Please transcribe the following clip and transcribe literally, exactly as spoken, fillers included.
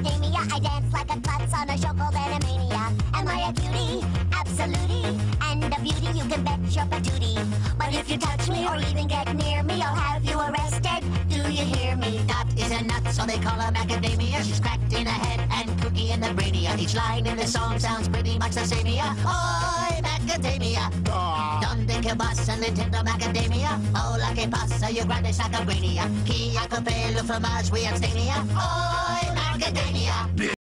macadamia. I dance like a klutz on a show called Animania. Am I a cutie? Absolutely. And a beauty, you can bet your patootie. But if you touch me or even get near me, I'll have you arrested. Do you hear me? Dot is a nut, so they call her macadamia. She's cracked in the head and kooky in the brainia. Each line in the song sounds pretty much the same. Oi, macadamia. Donde que vas en Nintendo macadamia? Hola, que pasa, you grande sacabrania. Qui a coupé le fromage, we abstainia. Oi, macadamia.